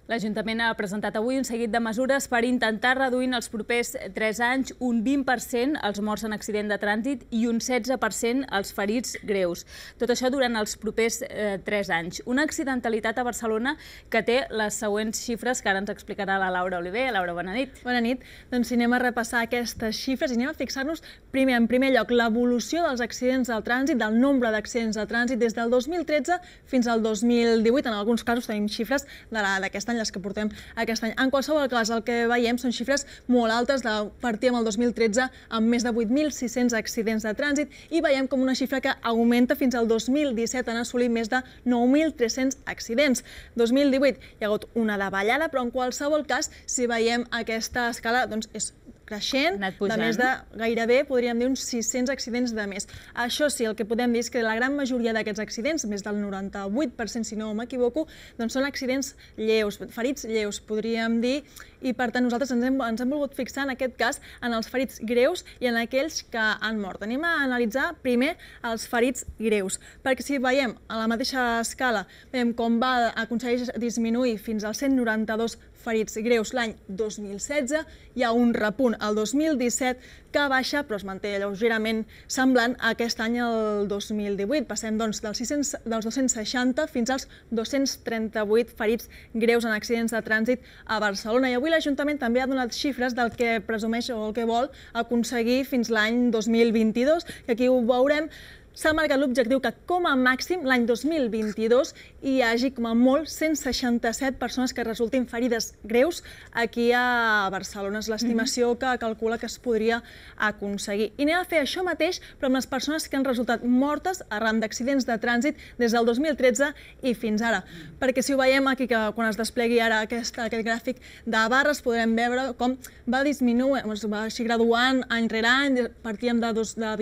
L'Ajuntament ha presentat avui un seguit de mesures per intentar reduir en els propers 3 anys un 20% els morts en accident de trànsit i un 16% els ferits greus. Tot això durant els propers 3 anys. Una accidentalitat a Barcelona que té les següents xifres que ara ens explicarà la Laura Oliver. Laura, bona nit. Bona nit. Doncs si anem a repassar aquestes xifres i anem a fixar-nos en primer lloc l'evolució dels accidents del trànsit, del nombre d'accidents de trànsit des del 2013 fins al 2018. En alguns casos tenim xifres d'aquest any, les que portem aquest any. En qualsevol cas, el que veiem són xifres molt altes. Partíem el 2013 amb més de 8.600 accidents de trànsit i veiem com una xifra que augmenta fins al 2017 en assolir més de 9.300 accidents. 2018 hi ha hagut una davallada, però en qualsevol cas, si veiem aquesta escala, doncs és creixent, de més de gairebé, podríem dir, uns 600 accidents de més. Això sí, el que podem dir és que la gran majoria d'aquests accidents, més del 98%, si no m'equivoco, doncs són accidents lleus, ferits lleus, podríem dir, i per tant nosaltres ens hem volgut fixar en aquest cas en els ferits greus i en aquells que han mort. Anem a analitzar primer els ferits greus, perquè si veiem a la mateixa escala, veiem com aconsegueix disminuir fins als 192 ferits greus l'any 2016, hi ha un repunt al 2017 que baixa, però es manté lleugerament semblant a aquest any, el 2018. Passem doncs dels 260 fins als 238 ferits greus en accidents de trànsit a Barcelona. I avui l'Ajuntament també ha donat xifres del que presumeix o el que vol aconseguir fins l'any 2022, que aquí ho veurem. S'ha marcat l'objectiu que, com a màxim, l'any 2022 hi hagi, com a molt, 167 persones que resultin ferides greus aquí a Barcelona. És l'estimació que calcula que es podria aconseguir. I anem a fer això mateix, però amb les persones que han resultat mortes arran d'accidents de trànsit des del 2013 i fins ara. Perquè si ho veiem aquí, que quan es desplegui ara aquest gràfic de barres, podrem veure com va disminuir, va així graduant any rere any, partíem de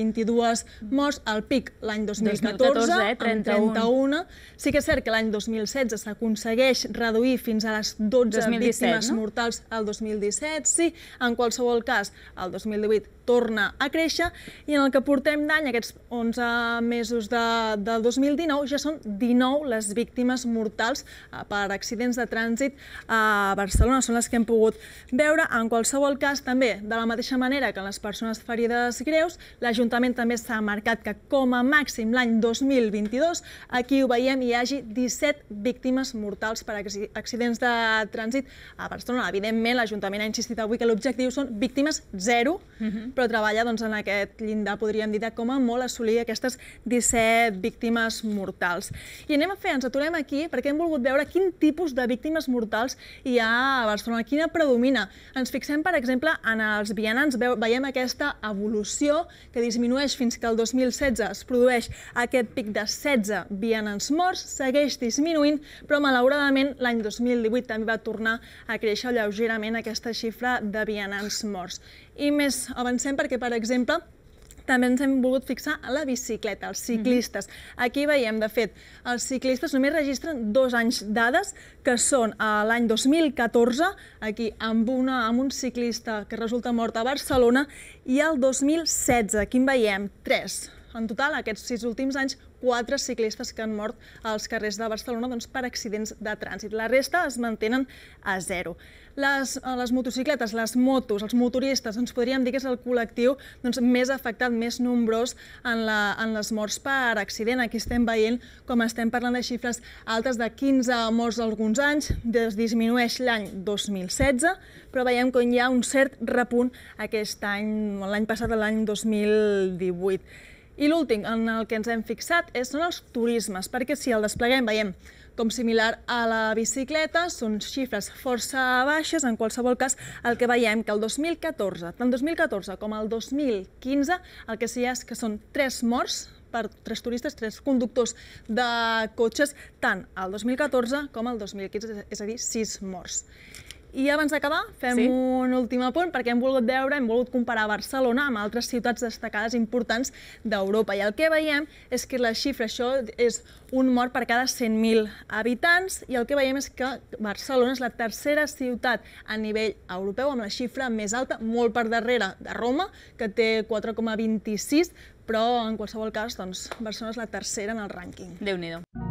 22 morts, al pic l'any 2014, amb 31. Sí que és cert que l'any 2016 s'aconsegueix reduir fins a les 12 víctimes mortals al 2017. Sí, en qualsevol cas, el 2018 torna a créixer i en el que portem d'any, aquests 11 mesos del 2019, ja són 19 les víctimes mortals per accidents de trànsit a Barcelona. Són les que hem pogut veure. En qualsevol cas, també, de la mateixa manera que les persones ferides greus, l'Ajuntament també s'ha marcat que, com a màxim, l'any 2022, aquí ho veiem, hi hagi 17 víctimes mortals per accidents de trànsit a Barcelona. Evidentment, l'Ajuntament ha insistit avui que l'objectiu són víctimes zero, però treballa en aquest llindar, podríem dir, de com a molt assolir aquestes 17 víctimes mortals. I anem a fer, ens aturem aquí, perquè hem volgut veure quin tipus de víctimes mortals hi ha a Barcelona, quina predomina. Ens fixem, per exemple, en els vianants. Veiem aquesta evolució que disminueix fins que el 2016 es produeix aquest pic de 16 vianants morts, segueix disminuint, però malauradament l'any 2018 també va tornar a créixer lleugerament aquesta xifra de vianants morts. I més avancem perquè, per exemple, també ens hem volgut fixar en la bicicleta, els ciclistes. Aquí veiem, de fet, els ciclistes només registren 2 anys dades, que són l'any 2014, aquí amb un ciclista que resulta mort a Barcelona, i el 2016, aquí en veiem 3. En total, aquests 6 últims anys, 4 ciclistes que han mort als carrers de Barcelona per accidents de trànsit. La resta es mantenen a 0. Les motocicletes, les motos, els motoristes, ens podríem dir que és el col·lectiu més afectat, més nombrós en les morts per accident. Aquí estem veient com estem parlant de xifres altes de 15 morts alguns anys, disminueix l'any 2016, però veiem que hi ha un cert repunt aquest any, l'any passat, l'any 2018. I l'últim en el que ens hem fixat són els turismes, perquè si el despleguem veiem com similar a la bicicleta, són xifres força baixes. En qualsevol cas, el que veiem que el 2014, tant el 2014 com el 2015, el que sí és que són 3 morts per 3 turistes, 3 conductors de cotxes, tant el 2014 com el 2015, és a dir, 6 morts. I abans d'acabar, fem un últim apunt, perquè hem volgut comparar Barcelona amb altres ciutats destacades importants d'Europa. I el que veiem és que la xifra, això és un mort per cada 100.000 habitants, i el que veiem és que Barcelona és la tercera ciutat a nivell europeu amb la xifra més alta, molt per darrere de Roma, que té 4,26, però en qualsevol cas, Barcelona és la tercera en el rànquing. Déu-n'hi-do.